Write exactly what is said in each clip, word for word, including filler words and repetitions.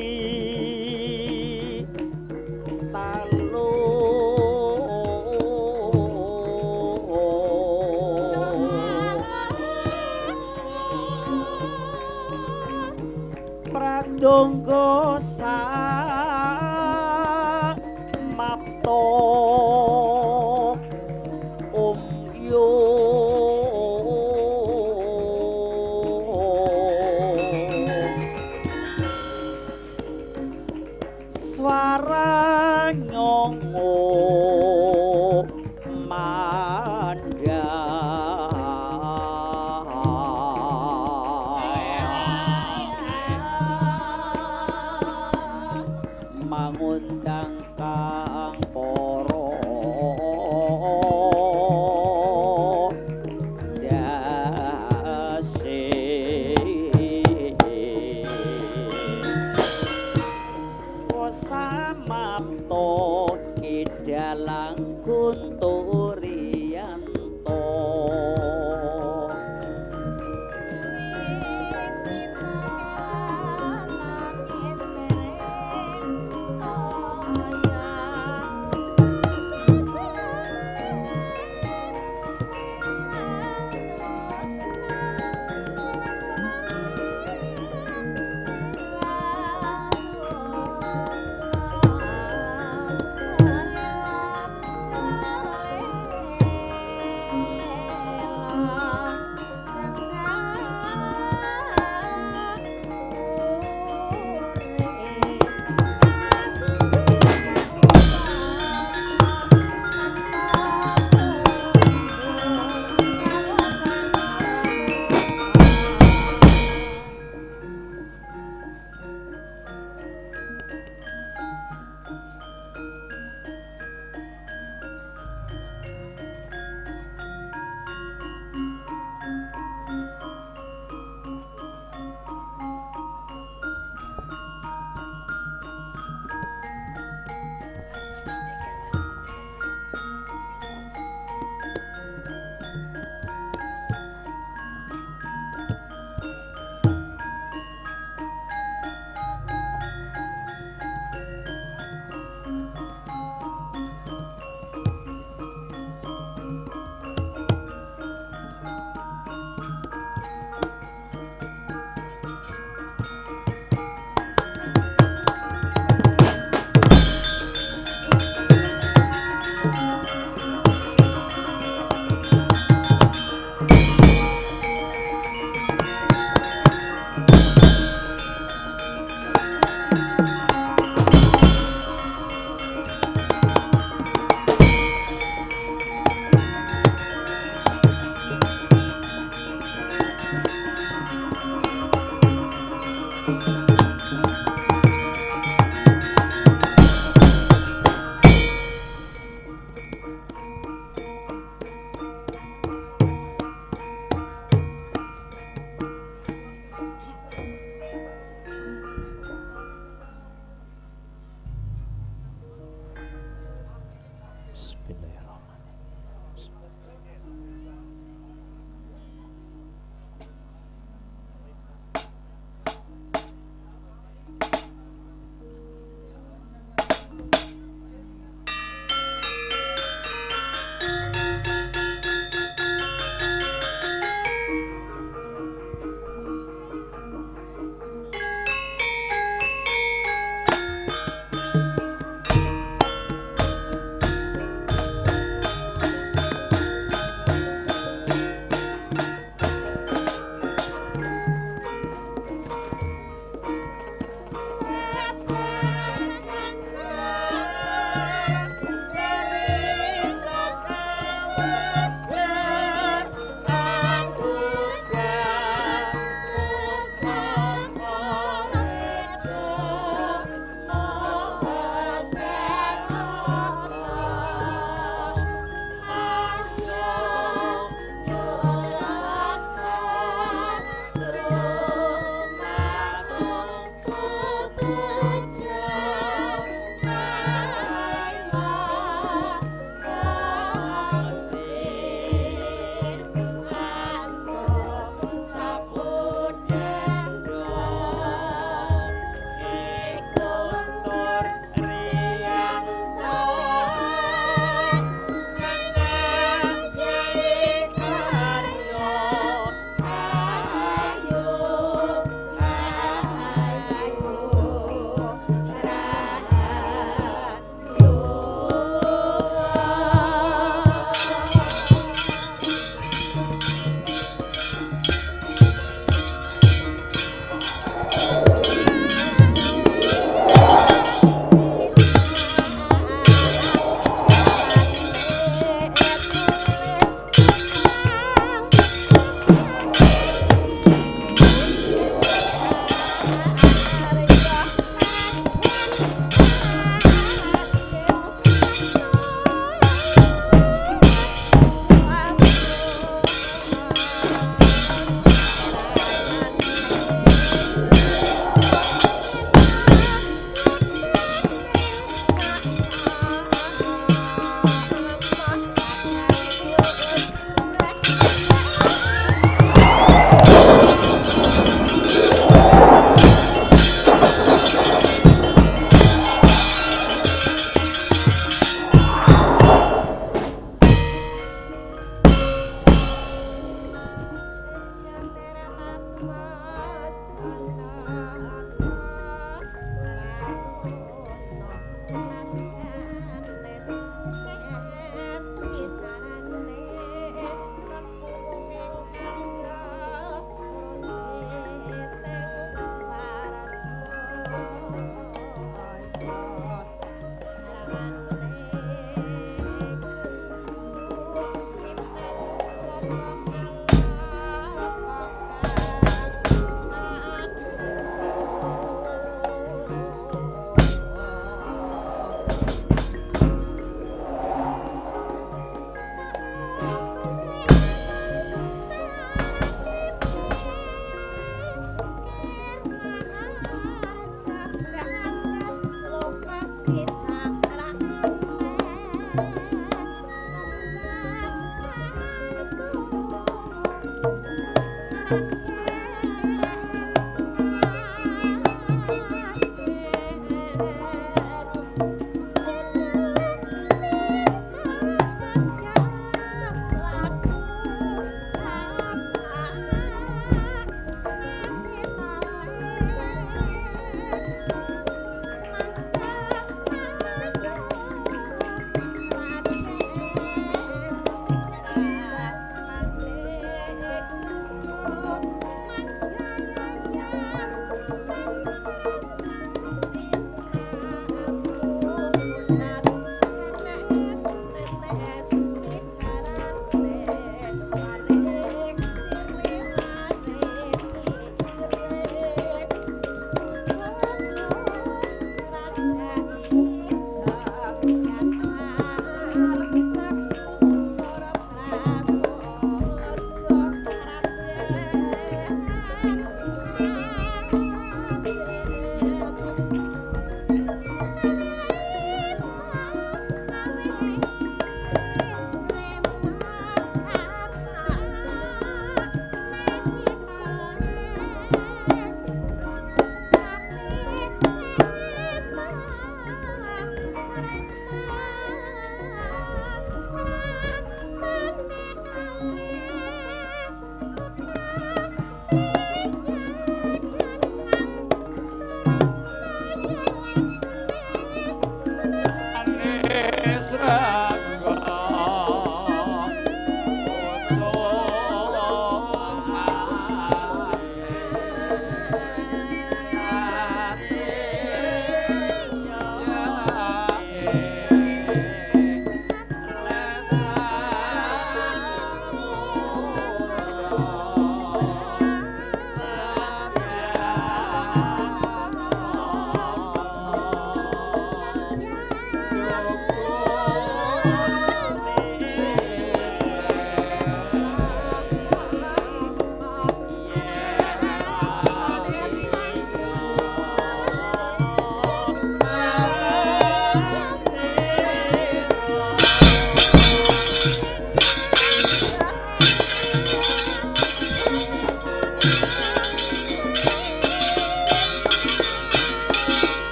Pradongga sak mapto om yo swara nyongo mangundang kang para dase wasamapto idalang kunturiyanto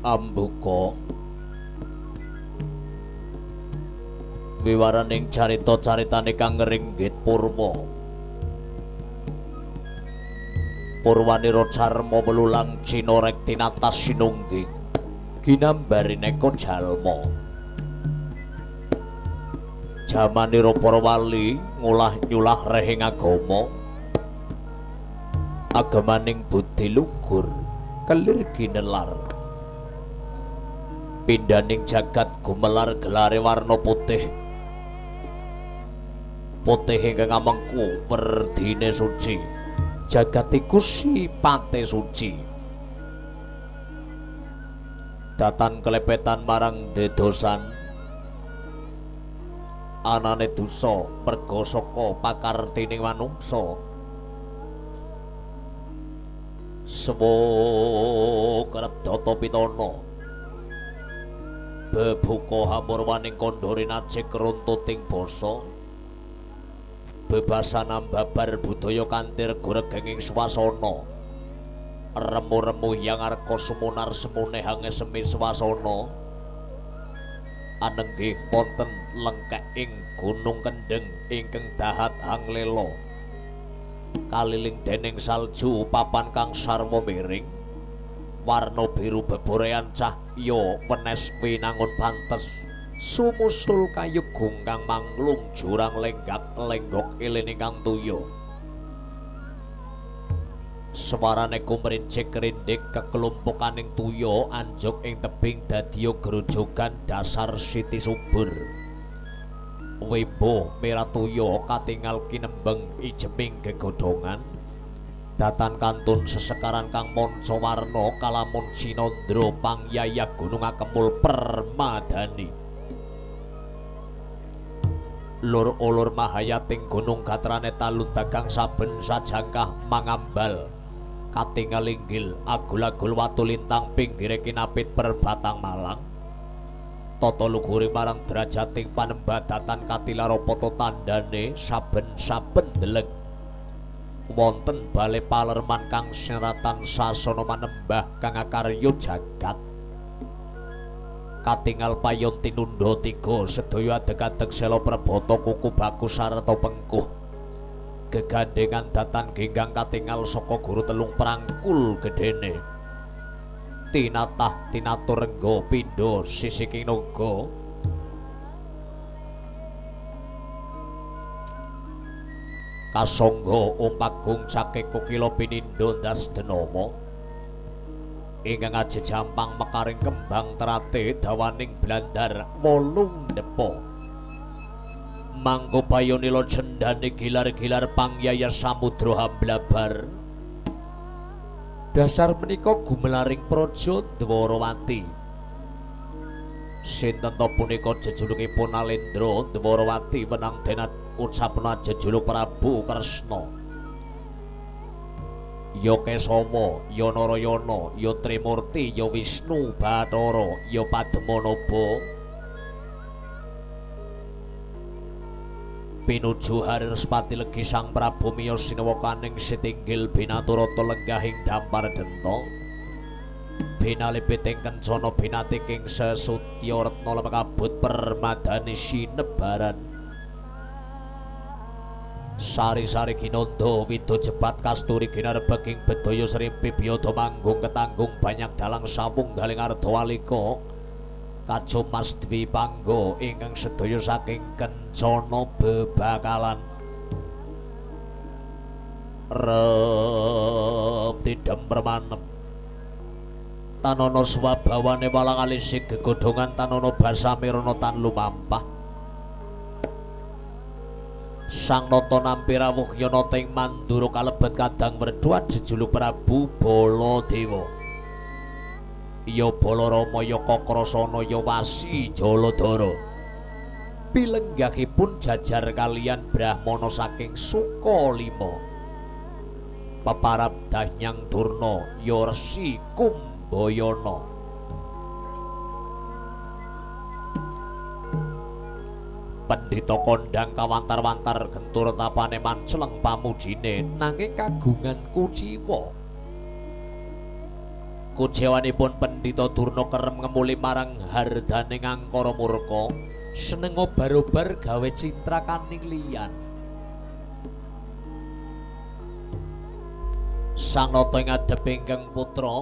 ambuka wiwaraning carita-caritane kang ngringgit purwa Purwanira Carma melulang cinorek tinatas sinungging ginambari neka jalma jamanira para wali ngulah-nyulah rehing agama agamaning budi lugur kelir ginelar pindaning jagat gumelar gelare warna putih putih ingkang amengku werdine suci jagat iku sipate suci datan kelepetan marang dedosan anane dosa merga saka pakartining manungsa sewo kerep data pitana bebuka hamurwaning kandhane nacik runtuting basa bebasan ambabar budaya kanthi regregenging swasana remu-remu yang arka sumunar semune hange semi swasana anenggih wonten lengkek ing Gunung Kendeng ingkang dahat hanglela kaliling dening salju papan kang sarwa miring warna biru beborean cahya wenes winangun pantes sumusul kayu gungkang manglung jurang lenggak lenggok ilin ingkang tuya swarane kumrincik rindik kekelumpukaning tuya anjuk ing tebing dadiya grojogan dasar Siti Subur webo miratuya katingal kinembeng ijeming gegodhongan datan kantun sesekaran kang manca warna kalamun sinandra pangyayah gunung akemul permadani lur-ulur mahayating gunung gatrane talun dagang saben sajangkah mangambal katingal inggil agul-agul watu lintang pinggire kinapit perbatang malang tata luhuri marang derajating panembadatan katilaropoto tandane saben-saben deleng wonten bale palerman kang seratan sasana manembah kang akarya jagat katingal payon tinundha tiga sedaya adeg-adeg sela prabata kuku bagus sarta pengkuh gegandengan datan genggang katingal saka guru telung prangkul gedene tinatah tinatur rengga pindha sisiking naga kasangga umpagung cakek kukila pinindo ndas denama ingkang ajejampang mekaring kembang terate dawaning blandar wolung depo mangko bayonila cendane gilar-gilar pangyaya samudra hamblabar dasar menika gumelaring praja Dwarawati sinten ta punika jejulukipun Alendra Dwarawati wenang denat ucapna jejuluk Prabu Kresna ya Kesawa, ya Narayana, ya Trimurti, ya Wisnu Bathara, ya Padmanaba pinuju hari Respati legi Sang Prabu miyos sinewakaning sitinggil binaturata lenggahing dampar denta binalipiting kencana binatiking sesutya retna lemekabut permadani sinebaran sari-sari ginanda wido jebat kasturi ginarbeging bedaya srimpi biyada manggung ketanggung banyak dalang sawung galing arda walika kajo mas dwi pangga ingkang sedaya saking kencana bebakalan rep tidem permanem tanana swabawane walang alisik gegodhongan tanana basamirana tan lumampah Sang Nata nampi rawuh yana ing Mandura kalebet kadang merduan jejuluk Prabu Baladewa. Ya Balarama ya Kakrasana ya Wasi Jaladara. Pilenggahipun jajar kaliyan Brahmana saking Sukalima. Peparabdah Nyang Durna ya Resi Kumbayana. Pendhita kondhang kawantar-wantar gentur tapane manceleng pamujine nanging kagungan kuciwa kucewanipun Pendhita Durna kerem ngemuli marang hardane ngangkara murka seneng obar-obar gawe cintrakaning liyan. Sang nata ngadhep ingkang putra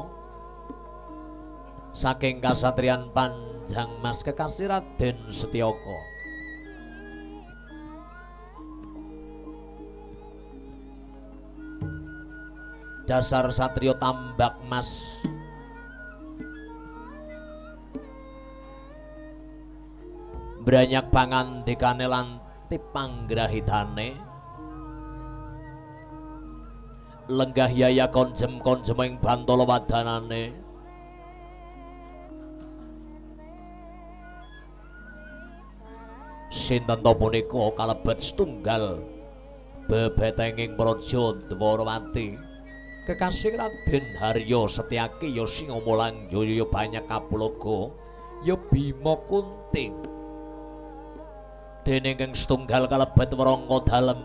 saking kasatriyan Panjang Mas kekasih Raden Setyaka. Dasar satriya tambak mas, branyak pangandikane lan tipanggrahitane, lenggah yaya konjem-konjem ing bantala wadanane, sinten ta punika kalebet setunggal bebetenging praja Dwarawati kekasih Raden Harya Setyaki ya Singamala Jaya ya banyak kapulaga ya Bima Kunti dene ingkang setunggal kalebet Wrangga Dalem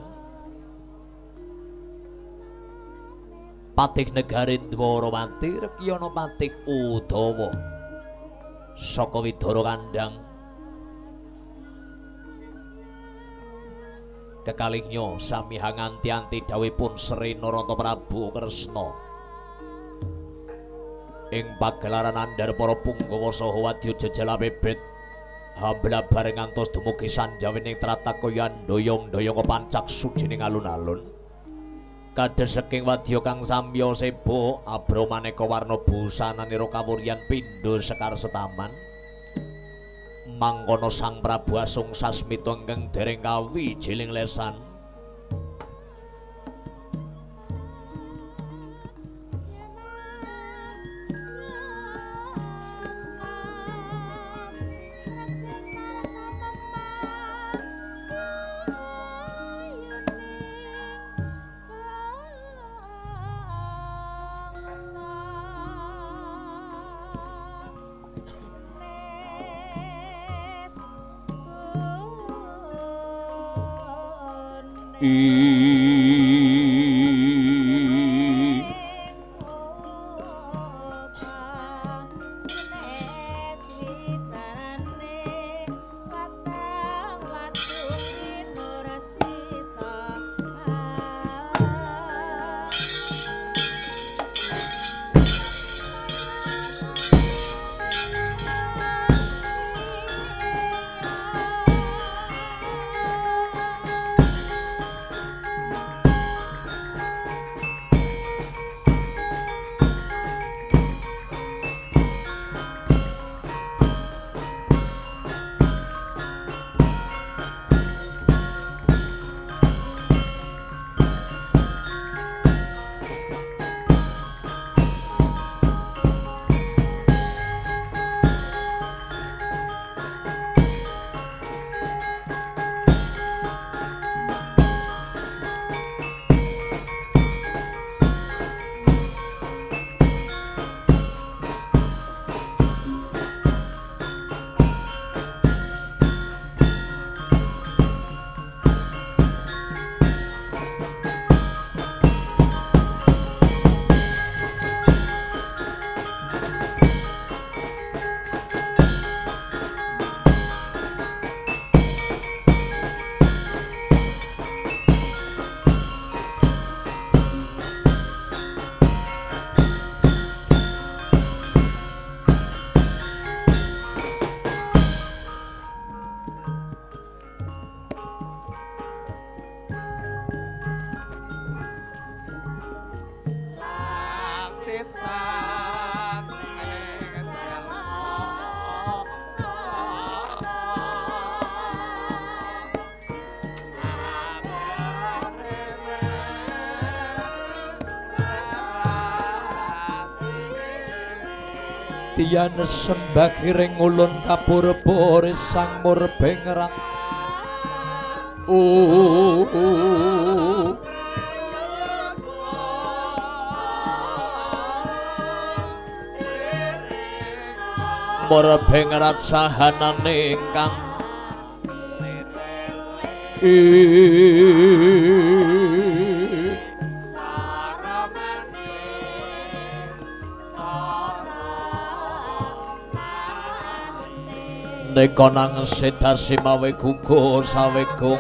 Patih Negari Dwarawati Rekyana Patih Udawa saka Widara Kandhang kekalihnya sami hanganti-anti dawuhipun Sri Narada Prabu Kresna ing pagelaran andhar para Punggawa saha wadya jejal bebet hablabar ngantos dumugi sanjawining tratakoyan doyong-doyong pancak sujining alun-alun kados saking wadya kang samya seba abra maneka warna busananira kawuryan pindha sekar setaman mangkono Sang Prabu Asung Sasmita ingkang dereng kawijiling lesan Tiyan sembah kiring ulun kapur-pur sang murbeng rat uh, uh. Murbeng rat sahanane ingkang uh. Neka nang sedasi mawe gugur sawegung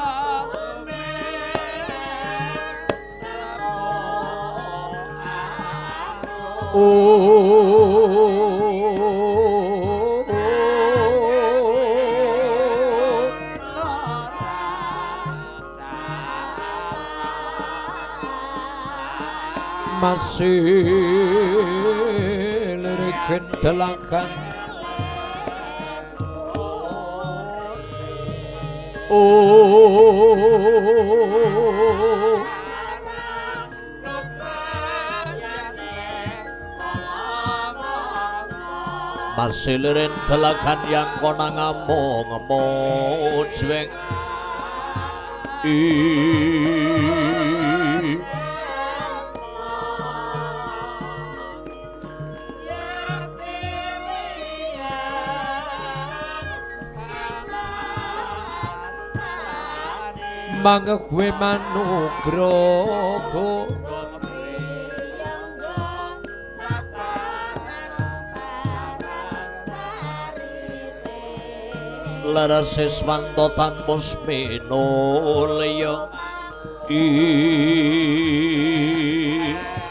masih lirik kendelakan oh masih lirik telakan yang kona ngamong mojweng ih mangga kue manugroho laras siswanto tanpa minulya ih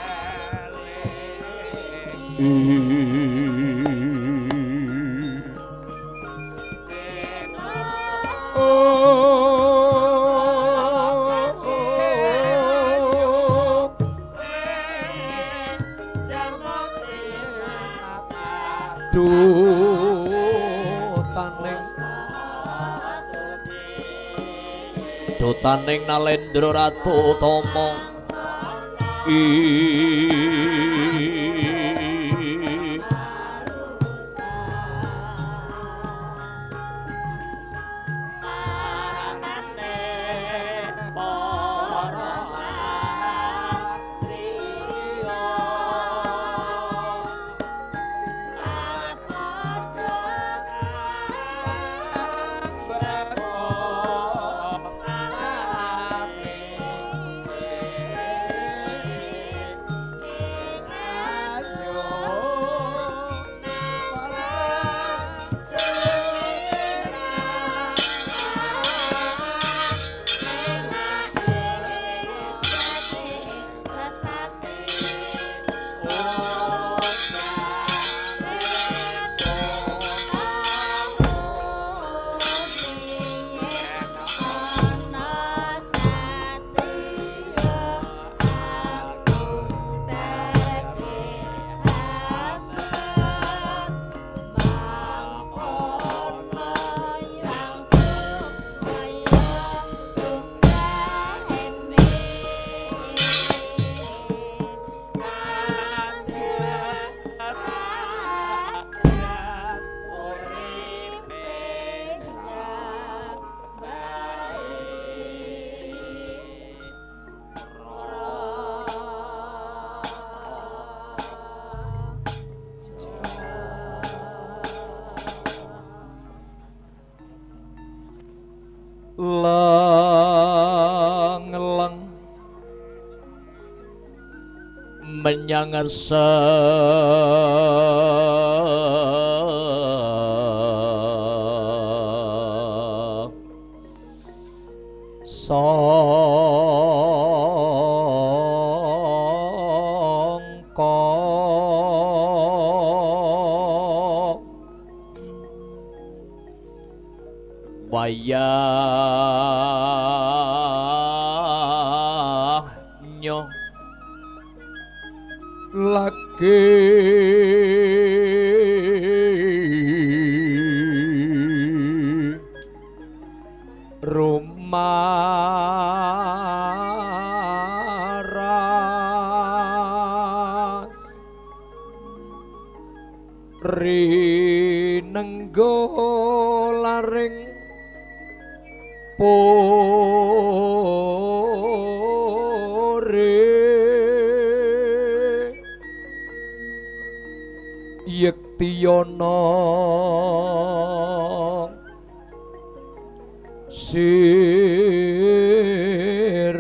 Dutaning Nalendra Ratu Tama lang-lang menyang asa sangka wayahnya lagi rumaras rinenggo laring pore yektiyana sir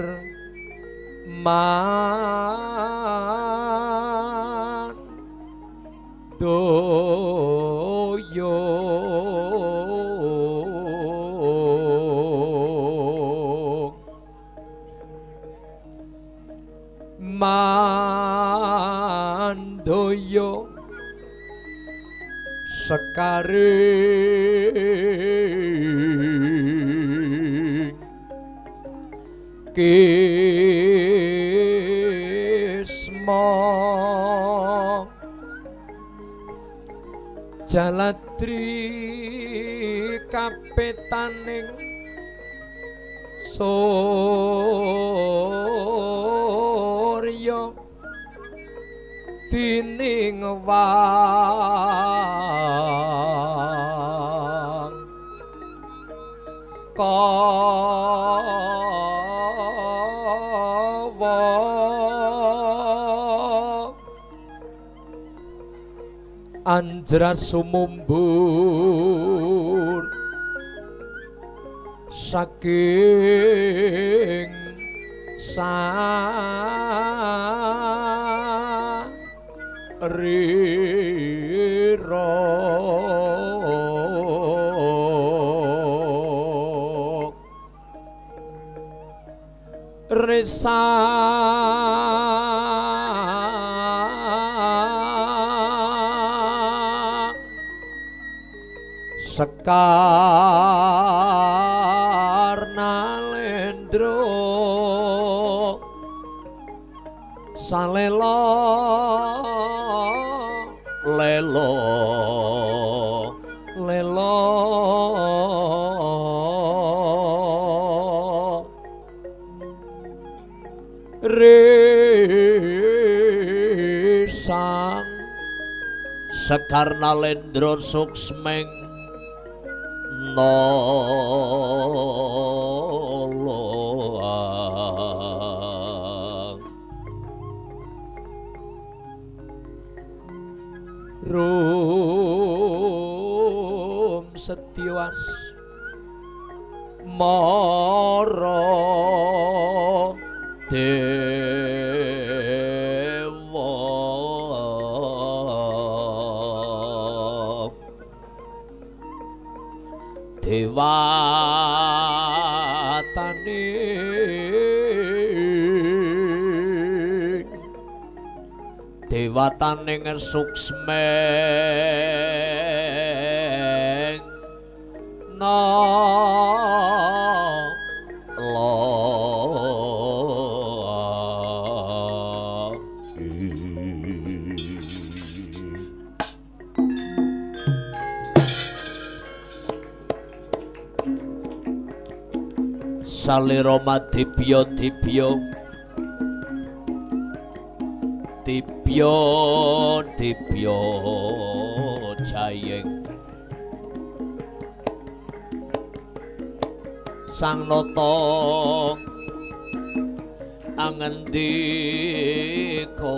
man doyo Mandoyo Sekaring Kisma Jaladri kapetaning Surya dining wang kawa anjrat sumumbur saking sarira resa Sekar Nalendra salela lelo lelo resang Sekar Nalendra suksmeng noloang rum setyawas mara dewa dewatane dewataning suksmeng nolong salira madibya dibya dibya dibya jayeng sang nata angendika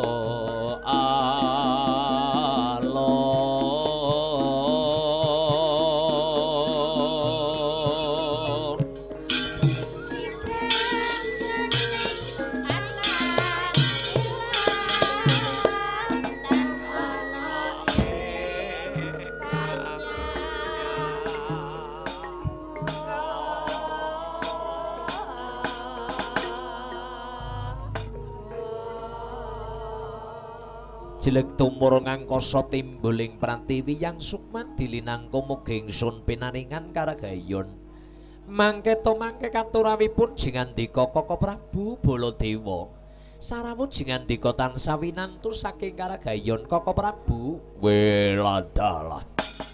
Jelek tumur ngangkasa timbuling Pratiwi yang sukman dilinangka mugi ingsun pinaringan karagayon mangke to mangke katurawipun jingandika Kaka Prabu Baladewa sarawuh jingandika tansah winantu saking karagayon Kaka Prabu Weladalah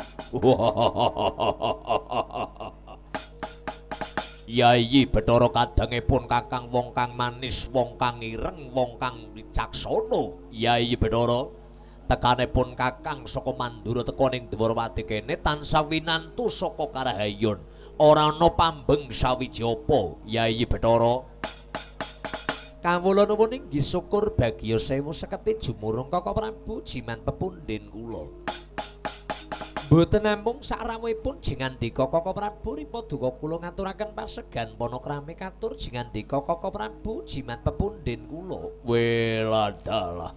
Yayi Bathara kadangipun kakang wong kang manis, wong kang ireng, wong kang wicaksana. Yayi Bathara tekanipun kakang saka Mandura teka ning Dwarawati kene tansah winantu saka karahayon. Ora ana pambeng sawiji apa, Yayi Bathara. Kawula nuwun inggih syukur bagya sewu seketi jumurung Kaka Prabu jiman pepundhen kula. Boten namung sakrawuhipun jingandika Kaka Prabu ripa duka kula ngaturaken pasegan panakrami katur jingandika Kaka Prabu jimat pepundhen kula. Weladalah.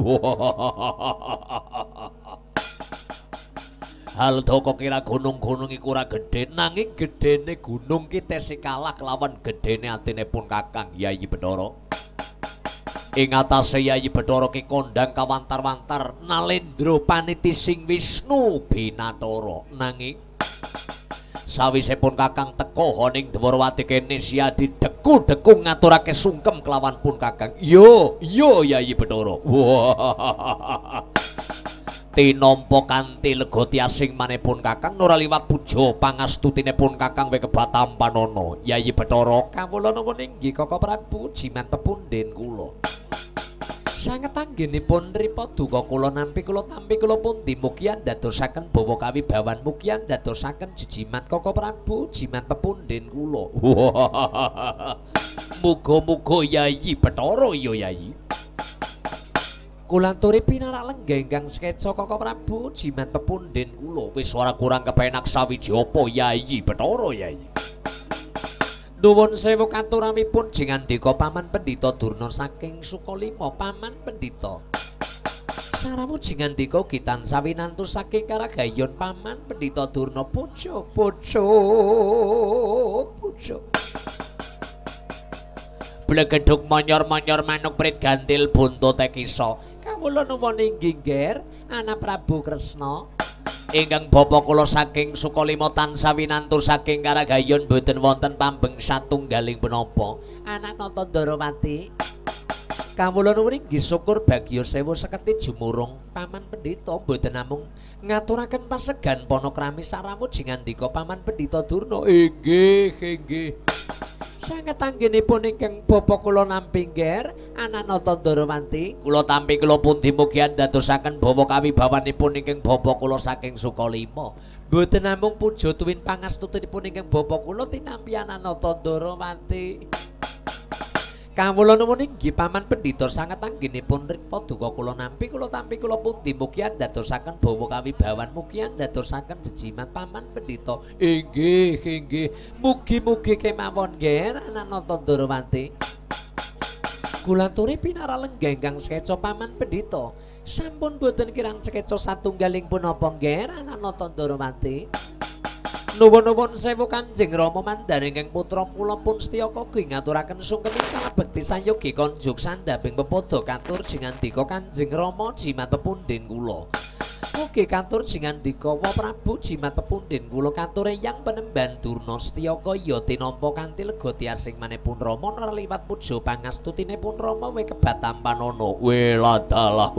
Hal doko kira gunung-gunung iku ora gedhe nanging gedhene gunung ki tesih kalah kelawan gedhene atinipun Kakang Yayi Bathara. ing atase Yayi Bathara Ki kondhang kawantar-wantar Nalendra Paniti Sing Wisnu Binathara nanging sawisipun Kakang teka ning Dwarawati kene Siadi deku-deku ngaturake sungkem kelawan pun Kakang. Yo, yo Yayi Bathara. Tinampa kanthi lega tiasing manipun Kakang ora liwat puja pangastutinipun Kakang Wikebatampanana. Yayi Bathara kawula nuwun inggih Kaka Prabu jimat pepundhen kula. Sanget anggenipun ripa duka kula nampi kula tampi kula pundi mugi ndadosaken bawa kawibawan mugi ndadosaken jejimat Kaka Prabu jimat pepundhen kula. Muga-muga Yayi Bathara ya Yayi. Kula aturi pinarak lenggah ingkang sekeca Kaka Prabu jimat pepundhen kula. Wis ora kurang kepenak sawiji apa Yayi Bathara Yayi. Nuwun sewu katuramipun jingandika Paman Pendhita Durna saking Sukalima. Paman Pendhita sarawuh jingandika ugi tansah winantu saking Karagayon. Paman Pendhita Durna pucuk pucuk pucuk blegedhuk monyor-monyor manuk prit gantil buntut tekisa. Kawula nuwun inggih Nger Ana Prabu Kresna ingkang bapa kula saking Sukalima tansah winantu saking Karagayon boten wonten pambeng satunggaling punapa. Anak Nata Ndarawati kawula nuwun inggih syukur bagya sewu seketi jumurung Paman Pendhita boten namung ngaturaken pasegan panakrami sarawuh jingandika Paman Pendhita Durna. Inggih inggih sanget anggenipun ingkang bapa kula nampi Nger Anak Nata Ndarawati kula tampi kula pundi mugi ndadosaken bawa kawibawanipun ingkang bapa kula saking Sukalima. Boten namung puja tuwin pangastutinipun ingkang bapa kula tinampi Anak Nata Ndarawati. Kawula nuwun inggih Paman Pendhita sanget anggenipun rikpa duka kula nampi kula tampi kula pundi mugi ndadosaken bawa kawibawan mugi ndadosaken jejimat Paman Pendhita. Inggih inggih mugi-mugi kemawon Nger Anak Nata Ndarawati. Kula aturi pinarak lenggah ingkang sekeca Paman Pendhita. Sampun boten kirang sekeca satunggaling punapa Nger Anak Nata Ndarawati. Nuwun-nuwun sewu Kanjeng Rama mandaring putra kula pun Setyaka ugi ngaturaken sungkem ingkang bekti sayogi konjuk sandhabing pepada katur jingandika Kanjeng Rama jimat pepundhen kula. Mugi katur jingandika Wa Prabu jimat pepundhen kula katur Eyang Penemban Durna Setyaka ya tinampa kanthi lega tiasing manipun Rama ora liwat puja pangastutinipun Rama Wikebatampanana. Weladalah.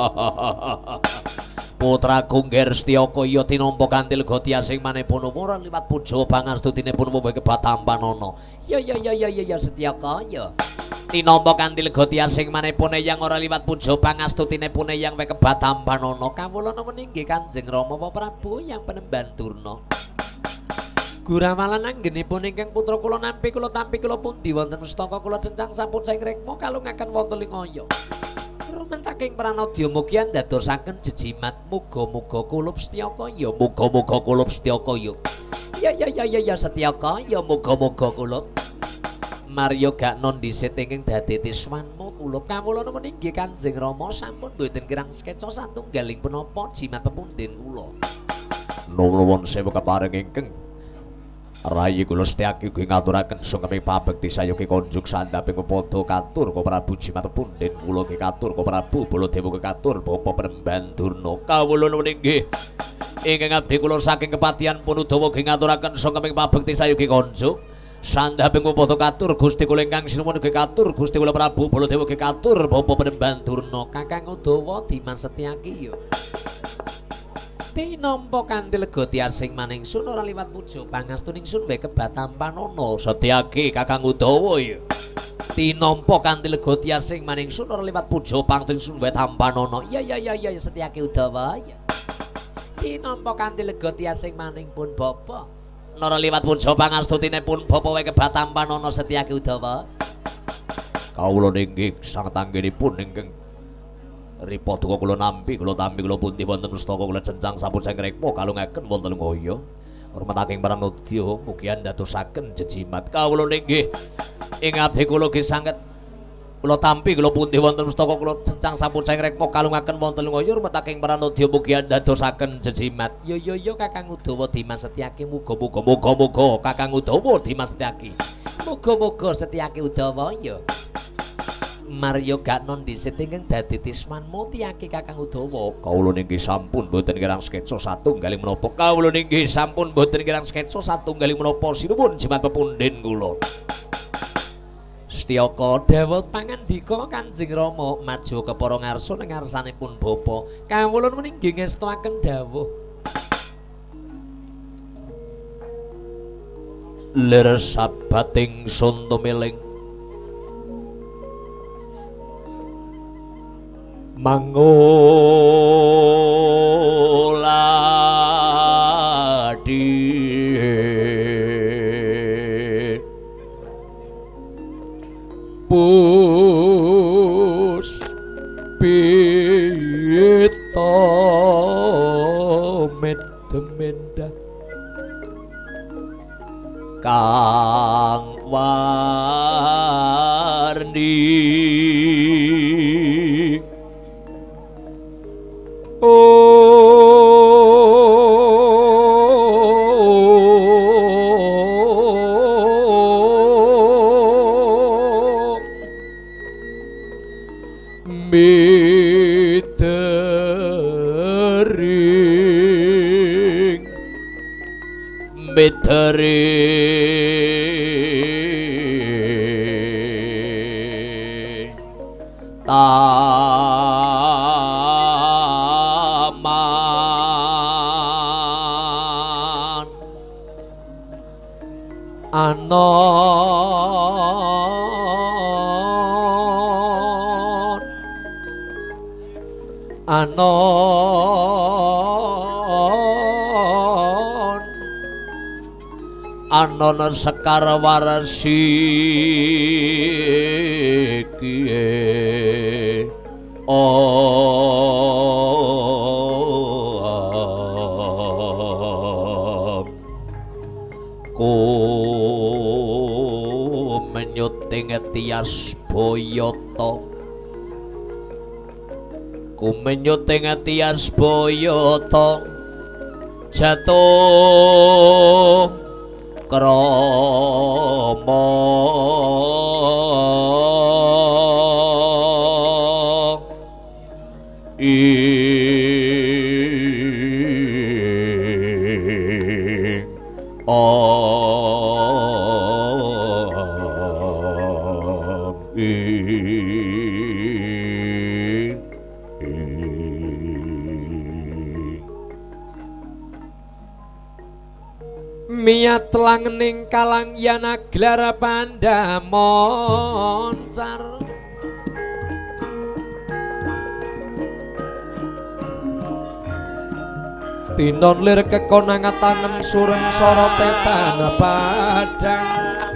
Putraku Nger Setyaka ya tinampa kanthi lega tiasing manipun ora liwat puja pangastutinipun Wikebatampanana. Ya ya ya ya ya Setyaka ya. Tinampa kanthi lega tiasing manipun Eyang ora liwat puja pangastutinipun Eyang Wikebatampanana. Kawula nuwun inggih Kanjeng Rama Wa Prabu Eyang Penemban Durna. Guramalan anggenipun ingkang putra kula nampi kula tampi kula pundi wonten pustaka kula cencang sampun saing rekma kalungaken wonten lingaya. Rumentaking pranadya mugi ndadosaken jejimat muga-muga kulup Setyaka ya muga-muga kulup Setyaka ya. Ya ya ya ya ya Setyaka ya muga-muga kulup. Marya gak non dhisit ingkang dadi tiswanmu kulup. Kawula nuwun inggih Kanjeng Rama sampun boten kirang sekeca satunggaling punapa jimat pepundhen kula. Nuwun sewu kepareng ingkang Rayi kula Setyaki ugi ngaturaken sungkem pabekti sayogi konjuk sandhaping pepada katur Ka Prabu jimat pepundhen kula ki katur Ka Prabu Baladewa ki katur Bapa Penemban Durna. Kawula nuwun inggih ingkang abdi kula saking kepatihan pun Udawa ugi ngaturaken sungkem pabekti sayogi konjuk sandhaping pepada katur Gusti kula ingkang sinuwun ugi katur Gusti kula Prabu Baladewa ki katur Bapa Penemban Durna. Kakang Udawa Dimas Setyaki ya tinampa kanthi lega tiasing maningsun ora liwat puja pangastuningsun Wikebatampanana. Setyaki Kakang Udawa ya tinampa kanthi lega tiasing maningsun ora liwat puja pangastuningsun Wikebatampanana. Ya ya ya ya Setyaki Udawa ya tinampa kanthi lega tiasing maning pun Bapa ora liwat puja pangastutinipun Bapa Wikebatampanana. Setyaki Udawa kawula inggih sanget anggenipun ingkang ripa duka kula nampi kula tampi kula pundi wonten pustaka kula cencang sampun saking rekma kalungaken wonten ngaya hormataking pranadya mugi ndadosaken jejimat. Kawula inggih ing abdi kula ugi sanget kula tampi kula pundi wonten pustaka kula cencang sampun saking rekma kalungaken wonten ngaya hormataking pranadya mugi ndadosaken jejimat. Ya ya ya Kakang Udawa Dimas Setyaki muga-muga muga-muga Kakang Udawa Dimas Setyaki muga-muga Setyaki Udawa ya Mario gak non dhisik ingkang dadi tismanmu tiyaki Kakang Udawa. Kawula nggih sampun boten kirang sketsa satunggaling menapa. Kawula nggih sampun boten kirang sketsa satunggaling menapa sinuwun jimat pepundhen kula. Setyaka dawuh pangandika Kanjeng Rama maju ke para ngarsa ning ngarsanipun bapa. Kawula meninggih ngestoaken dawuh. Lir sabating suntumiling manguladi puspita medemenda kang warni oh mitering mitering taman anon anon anon sekar warasi kiye oh ku menyuting tias boyoto ku menyuting tias boyoto jatuh krama ing om ing miyat langening kalang yana glara pandamoncar tinon lir kekonangatanem sureng sorote tanah padang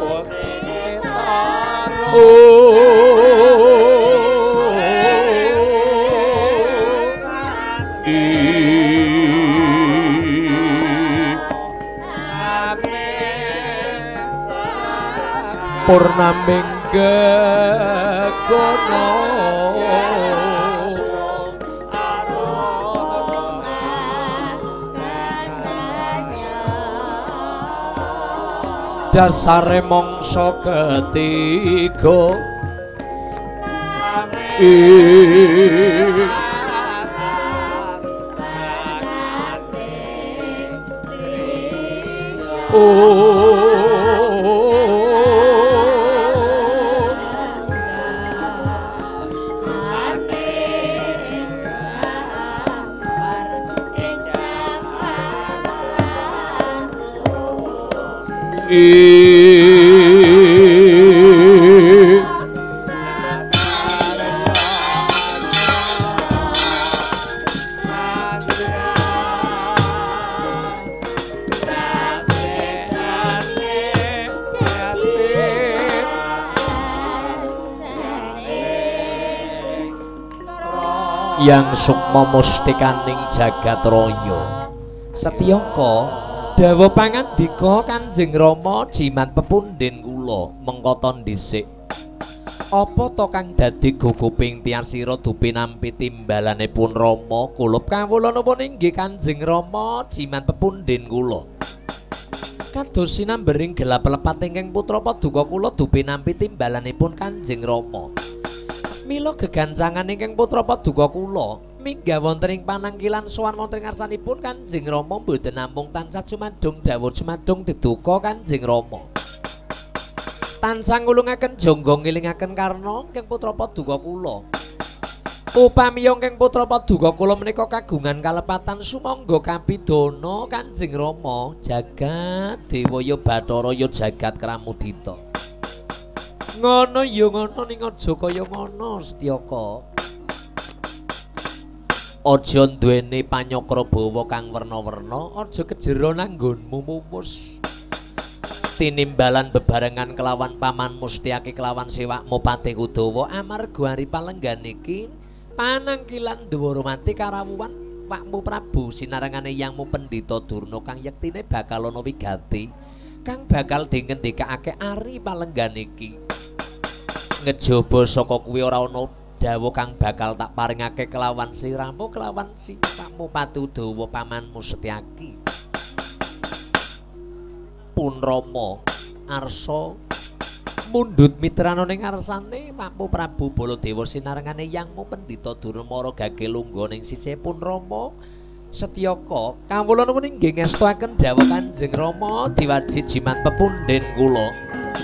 oh purnaming gegono dasare mangsa ketiga oh yang sukma mustikaning jagat raya Setyaka dawuh pangandika Kanjeng Rama jimat pepundhen kula mengkata dhisik apa to kang dadi guguping tiyasira dupi nampi timbalanipun Rama kulup kawula napa inggih Kanjeng Rama jimat pepundhen kula kados sinambering gelap lepat ingkang putra paduka kula dupi nampi timbalanipun Kanjeng Rama Mila gegancangan ingkang putra paduka kula minggah wonten ing panangkilan sowan wonten ngarsanipun Kanjeng Rama boten namung tansah cumadung dawuh cumadung deduka Kanjeng Rama. Tansah ngulungaken jangga ngelingaken karna ingkang putra paduka kula. Upami ingkang putra paduka kula menika kagungan kalepatan sumangga kapidana Kanjeng Rama jagat Dewaya Bathara ya jagat Kramudita. Ngono ya ngono ning aja kaya ngono Setyaka. Aja duweni panyakra bawa kang werna-werna, aja kejero nanggonmu mumus. Tinimbalan bebarengan kelawan paman Mustiaki kelawan sewakmu Patih Udawa amarga ari palenggan iki panangkilan Dwaramati karawuhan wakmu Prabu sinarengane yangmu Pendhita Durna kang yektine bakal ana wigati kang bakal dingendikake ari palenggan iki. Ngejaba saka kuwi ora ana dawuh kang bakal tak paringake kelawan siramu kelawan sipakmu Patih Udawa pamanmu Setyaki. Pun Rama arsa mundhut mitrana ning ngarsane Pakmu Prabu Baladewa sinarengane yangmu Pendhita Durna mara gagel lungguh ning sisih Pun Rama Setyaka kawula nuwun inggih ngestuaken dawuh Kanjeng Rama diwaji jimat pepundhen kula.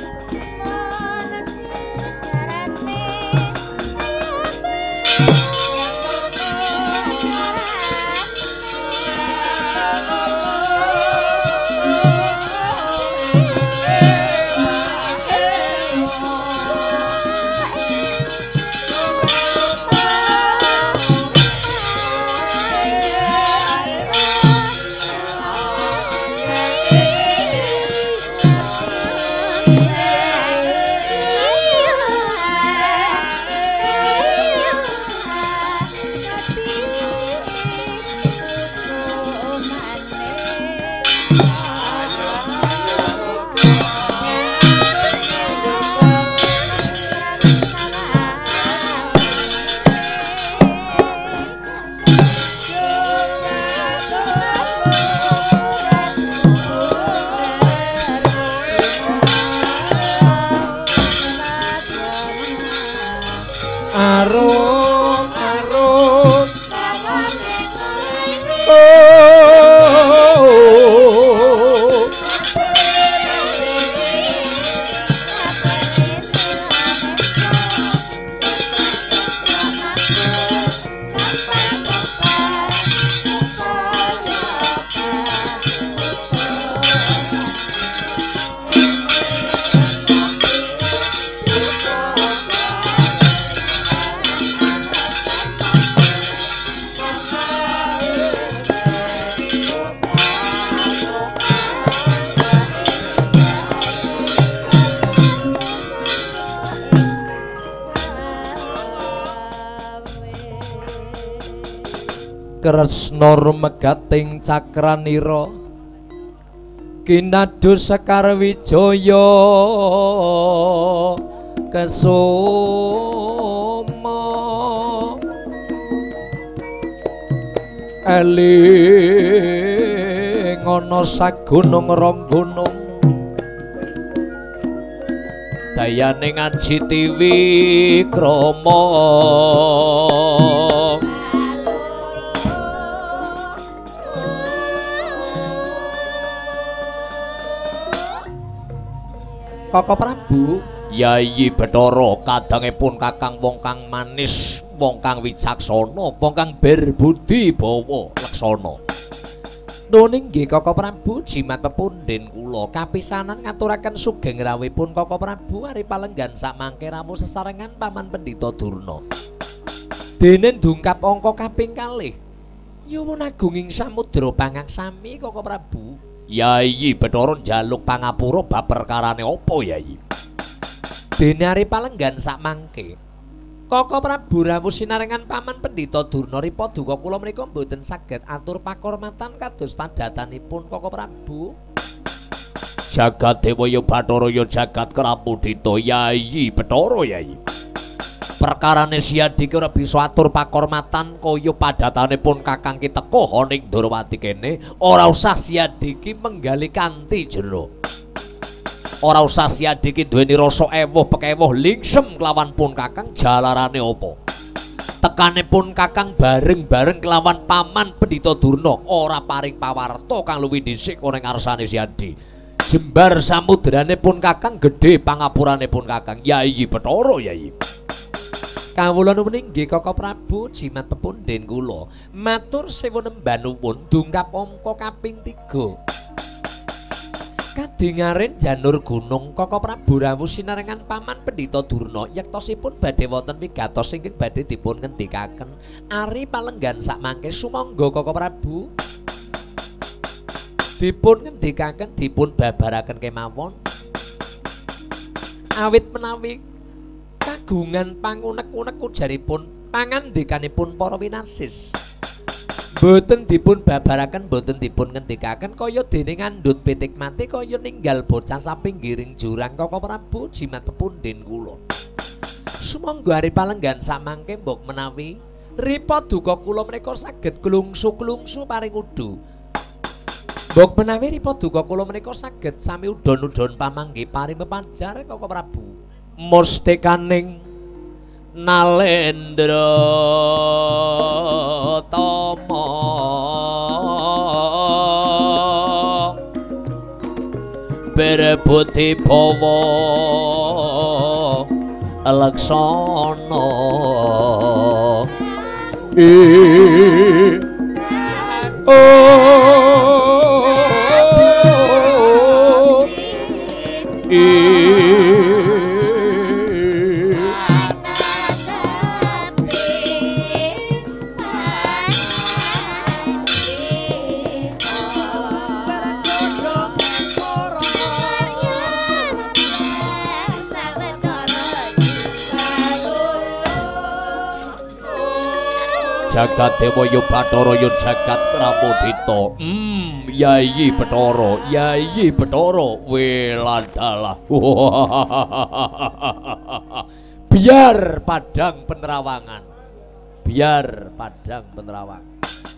Kresna rumegating cakranira kinadu Sekar Wijaya kesuma eling ana sagunung rong gunung dayane ngaji Wikrama Koko Prabu Yayi Bathara kadangipun kakang wong kang manis wong kang wicaksana wong kang berbudi bawa laksana. Nuwun inggih Koko Prabu jimat pepundhen kula kapisanan ngaturaken sugeng rawuhipun Koko Prabu ari palenggan samangke rawuh sesarengan Paman Pendhita Durna. Dene ndungkap angka kaping kalih nyuwun agunging samudra pangaksami Koko Prabu. Yayi Bathara njaluk pangapura bab perkarane apa Yayi? Dene ari palenggan sakmangke Koko Prabu rawuh sinarengan Paman Pendhita Durna ripa duka kula menika mboten saged atur pakurmatan kados padatanipun Koko Prabu. Jagat Dewaya Bathara ya jagat Kramudita Yayi Bathara Yayi. Perkarane Siadiki ora bisa atur pakurmatan kaya padatanipun Kakang ki teka ning Ndrawati kene ora usah Siadiki menggali kanthi jero. Ora usah Siadi iki duweni rasa ewuh pekewuh lingsem kelawan pun Kakang jalarane apa? Tekane pun Kakang bareng-bareng kelawan paman Pendhita Durna ora paring pawarta kang luwih dhisik ana ngarsane Siadi. Jembar samudrane pun Kakang gedhe pangapurane pun Kakang. Yayi Bathara Yayi. Kawula nuwun inggih Kaka Prabu jimat pepundhen kula. Matur sewu-nemban nuwun dungkap angka kaping tiga. Kadingaren janur gunung Kaka Prabu rawuh sinarengan paman Pendhita Durna yektosipun badhe wonten wigatos ingkang badhe dipun ngendikaken. Ari palenggan sakmangke sumangga Kaka Prabu. Dipun ngendikaken dipun babaraken kemawon. Awit menawi kagungan pangunek-unek ujaripun pangandikanipun para winasis. Boten dipun babaraken, boten dipun ngendikaken kaya dene ngandhut pitik mati kaya ninggal bocah sapinggiring jurang Kaka Prabu jimat pepundhen kula. Sumangga ari palenggan samangke mbok menawi ripa duka kula menika saged klungsu-klungsu paring udu. Mbok menawi ripa duka kula menika saged sami udon-udon pamanggih paring pepanjar Kaka Prabu. Mustikaning Nalendra Tama berebuti bawa laksana i oh i Jagat Dewa Yu Bathara Yu Jagat Kramodita. Hmm, Yayi Bathara, Yayi Bathara Welandalah. Biar padang penerawangan. Biar padang penerawangan.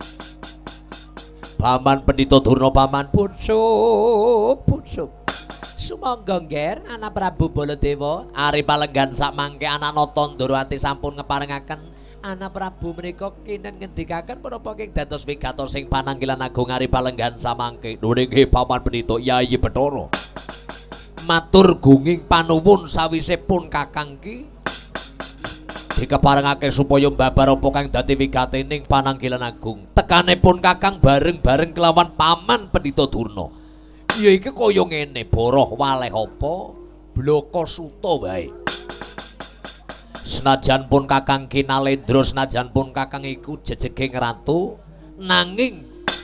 Paman Pendhita Durna paman pucuk, pucuk. Sumangga ngger anak Prabu Baladewa ari palenggan sakmangke anak nata Ndrawati sampun ngeparengaken Anak Prabu menika kinen ngendikaken menapa king dados wigatos sing pananggilan agung ari palenggan samangke. Nuwun inggih Paman Pendhita Yayi Bathara. Matur gunging panuwun sawise pun Kakang ki dikeparengake supaya mbabar apa kang dadi wigatening pananggilan agung. Tekane pun Kakang bareng-bareng kelawan Paman Pendhita Durna. Ya iki kaya ngene, boroh waleh apa bloko suta wae. Senajan pun Kakang Kinalendra, senajan pun Kakang iku jejeging ratu, nanging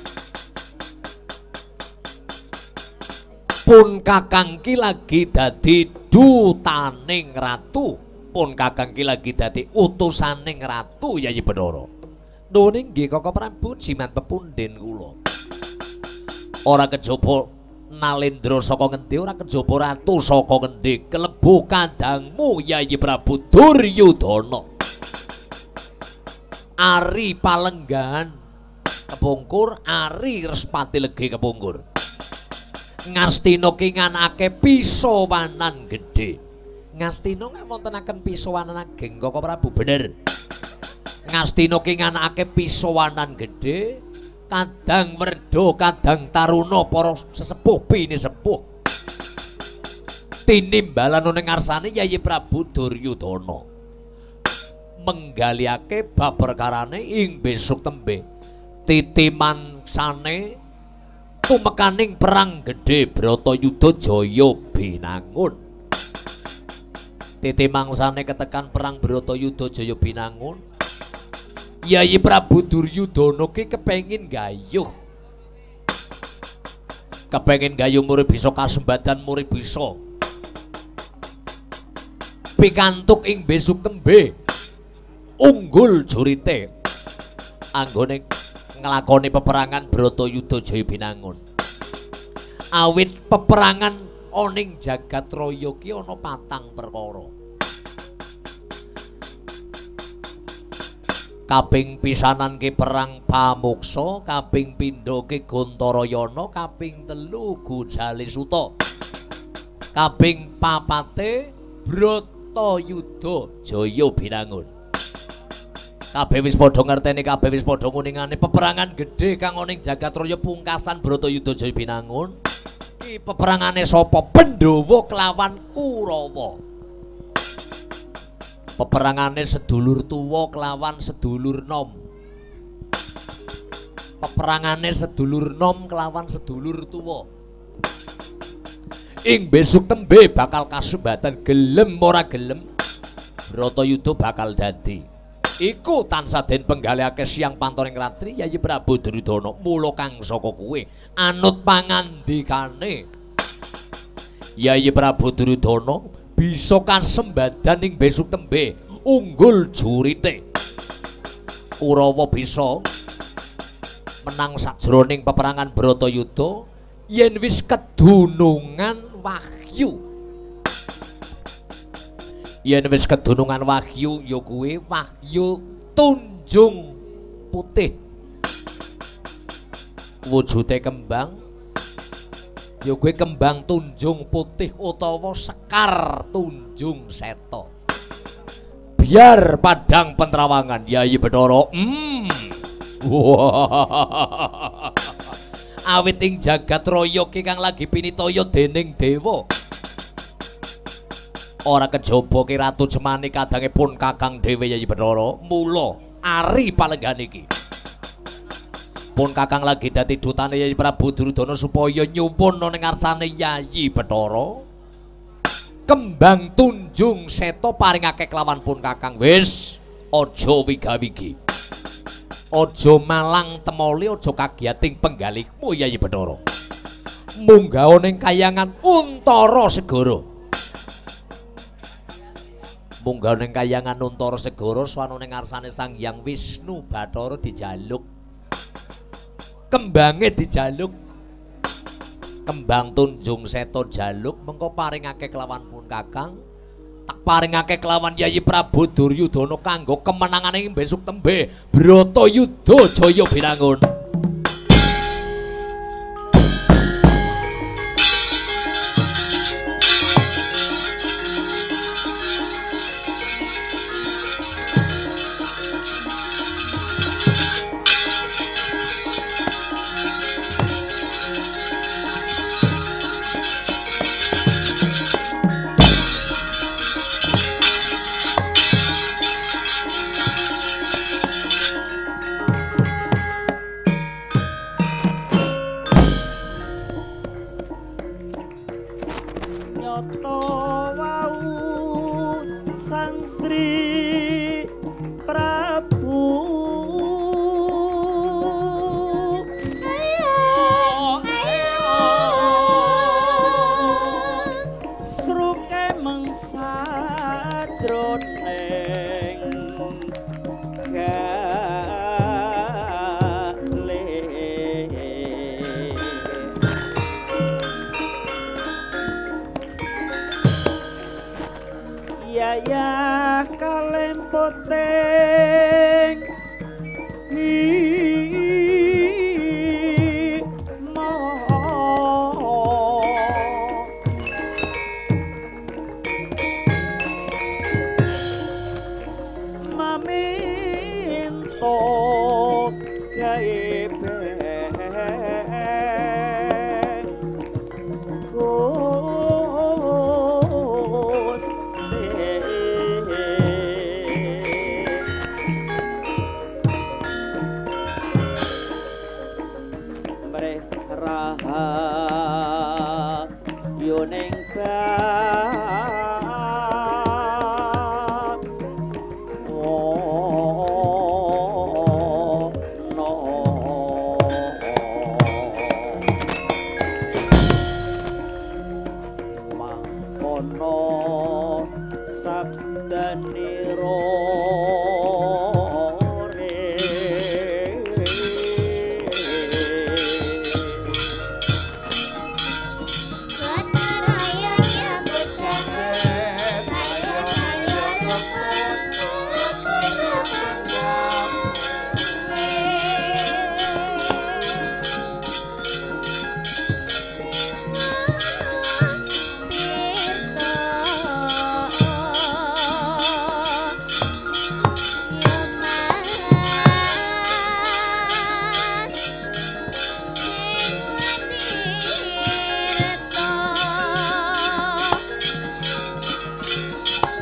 pun Kakang ki lagi dadi dutaning ratu, pun Kakang ki lagi dadi utusaning ratu Yayi Bathara. Nuwun inggih Kaka Prabu jimat pepundhen kula. Ora kejaba Nalendra saka ngendi, ora kejaba ratu saka ngendi, kelebu kandhangmu Yayi Prabu Duryudana. Ari palenggan kepungkur, ari Respati Legi kepungkur. Ngastina ki nganake pisowanan gedhe. Ngastina ngawontenaken pisowanan ageng Kaka Prabu, bener. Ngastina ki nganake pisowanan gedhe. Kadang merdo, kadang taruna para sesepuh bini sepuh tinimbalan ning ngarsane Yayi Prabu Duryudana menggaliake bab perkarane ing besok tembe titimansane tumekaning perang gedhe Bratayuda Jaya Binangun. Titimangsane ketekan perang Bratayuda Jaya Binangun, Yayi Prabu Duryudana ki kepengin gayuh. Kepengin gayuh murid bisa kasembadan murid bisa pikantuk ing besuk tembe unggul jurite anggone nglakoni peperangan Bratayuda Jaya Binangun. Awit peperangan oning jagat raya ki ana patang perkara. Kaping pisanan ki perang Pamuksa, kaping pindho ki Guntarayana, kaping telu Gujali Suta, Kaping papate Bratayuda Jaya Binangun. Kabeh wis padha ngerteni, kabeh wis padha nguningane peperangan gedhe kang ana ing Jagatraya pungkasan Bratayuda Jaya Binangun. Iki peperangane sapa? Pandhawa kelawan Kurawa. Peperangane sedulur tuwa kelawan sedulur nom. Peperangane sedulur nom kelawan sedulur tuwa. Ing besuk tembe bakal kasumbatan gelem ora gelem Bratayuda bakal dadi. Iku tansah den penggalihake Siang Pantoning Ratri Yayi Prabu Duryudana. Mula kang saka kuwe anut pangandikane Yayi Prabu Duryudana bisa kasembadan ing besuk tembe unggul jurite. Kurawa bisa menang sajroning peperangan Bratayuda yen wis kedunungan wahyu. Yen wis kedunungan wahyu ya kuwi wahyu tunjung putih. Wujude kembang ya kuwi kembang tunjung putih utawa sekar tunjung seta. Biar padang pentrawangan Yayi Bathara. Hmm. Wah. Awit ing Jagatraya ki kang lagi pinitaya dening dewa. Ora kejaba ki Ratu Cemani kadangipun Kakang dhewe Yayi Bathara. Mula ari palenggan iki. Pun Kakang lagi dadi dutane Yayi Prabu Duryudana supaya nyumpun ning ngarsane Yayi Bathara. Kembang tunjung seta paringake kelawan pun Kakang. Wis aja wiga-wigi. Aja malang temoli, aja kagiating penggalihmu Yayi Bathara. Munggah ning kayangan Untara Segara. Munggah ning kayangan Untara Segara swana ning ngarsane Sang Hyang Wisnu Bathara dijaluk. Kembange dijaluk. Kembang tunjung seta jaluk mengko paringake kelawan pun Kakang. Tak paringake kelawan Yayi Prabu Duryudana kanggo kemenangane ing besuk tembe Bratayuda Jaya Binangun.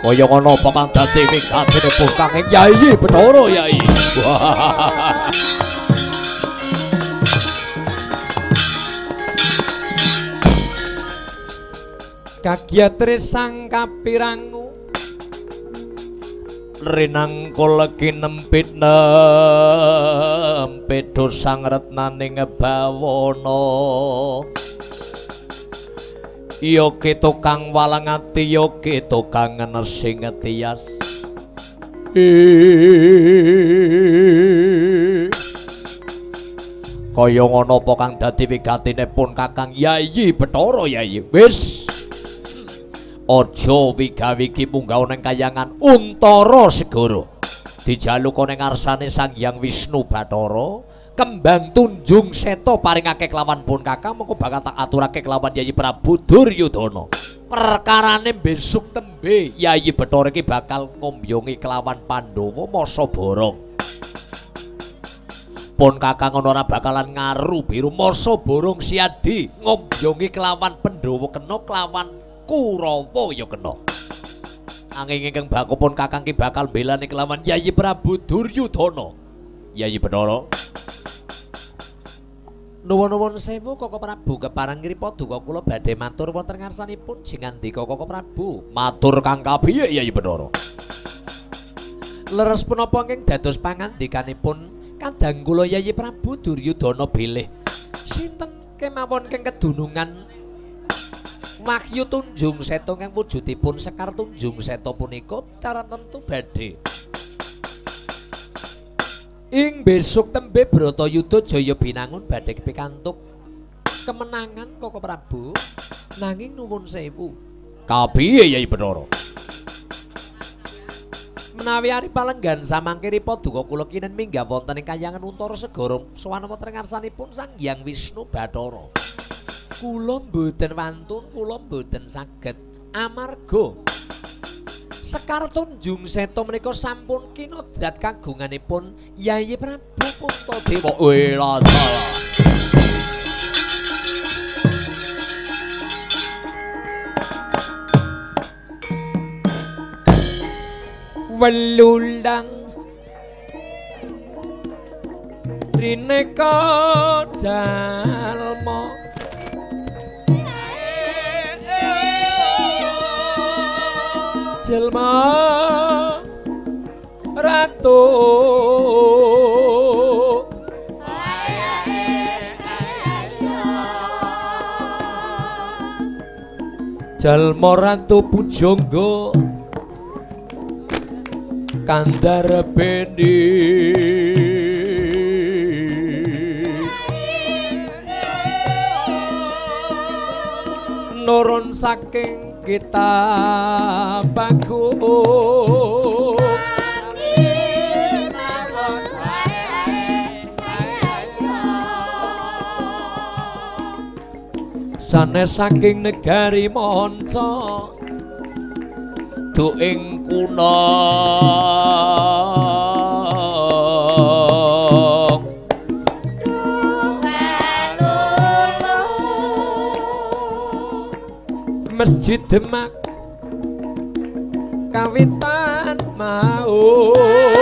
kaya ngono apa kang dadi wigatinipun Kakang Yayi Bathara Yayi. Wah. Kagiatre sang kapirangu rinangkul kinempit nempit dosang retnaning bawana. Yoke tukang walang ati yoke tukang nesing tias. Kaya ngono apa kang dadi wigatinipun Kakang Yayi Bathara Yayi. Wis aja wigawi-wigi munggah ning kayangan Untara Segara. Dijaluk ning ngarsane Sang Hyang Wisnu Bathara, kembang tunjung seta paringake kelawan pun Kakang mengko bakal tak aturake kelawan Yayi Prabu Duryudana. Perkarane besok tembe Yayi Bathara iki bakal ngombyongi kelawan Pandhawa masa borong. Pun Kakang ora bakalan ngaru biru masa borong siadi ngombyongi kelawan Pandhawa kena kelawan Kurawa ya kena. Anging ingkang bakupun Kakang ki bakal belani kelawan Yayi Prabu Duryudana. Yayi Bathara. Nuwun-nuwun sewu Koko Prabu kepareng ngripa duka kula badhe matur wonten ngarsanipun jingandika Koko Prabu. Matur kang kapiye Yayi Bathara? Leres punapa ingkang dados pangandikanipun kadang kula Yayi Prabu Duryudana bilih sinten kemawon keng kedunungan Mahyu Tunjung Seta kang wujudipun Sekar Tunjung Seta punika cara tentu badhe ing besok tembe Bratayuda Jaya Binangun badhe pikantuk kemenangan Koko Prabu. Nanging nuwun sewu kapiye Yayi Bathara? Menawi ari palenggan samangke ripa duka kula kinen minggah wonten ing kayangan Untara Segara sowan wonten ngarsanipun Sang Hyang Wisnu Bathara. Kula mboten wantun, kula mboten saged amarga Sekar Tunjung Seta menika sampun kinodrat kagunganipun Yayi Prabu Puntadewa. Welata. welundang rineka jalma jelma ratu jalma ratu pujangga kandhar bendi nurun saking kita bagus sanes saking negari manca duing kuna Masjid Demak kawitan mau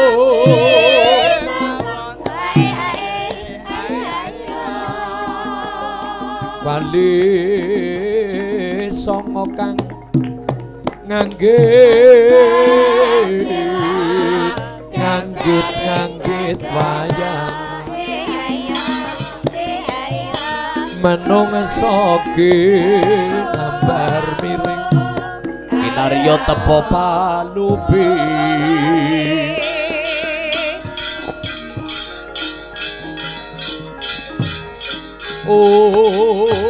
wali songo kang nganggit nganggit nganggit wayang menungso ambar miring kinarya tepo panubi oh